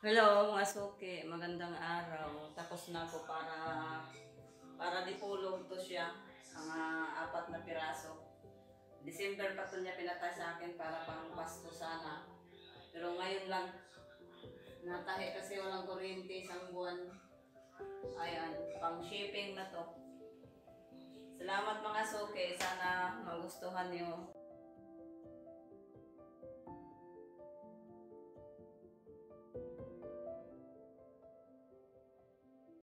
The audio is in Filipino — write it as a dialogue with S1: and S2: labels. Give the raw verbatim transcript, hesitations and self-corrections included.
S1: Hello mga suki, magandang araw. Tapos na ako para para dipulog to siya, mga apat na piraso. December pa to niya pinatay sa akin para pang Pasko sana. Pero ngayon lang, natahi kasi walang kuryente isang buwan. Ayan, pang shipping na to. Salamat mga suki, sana magustuhan niyo.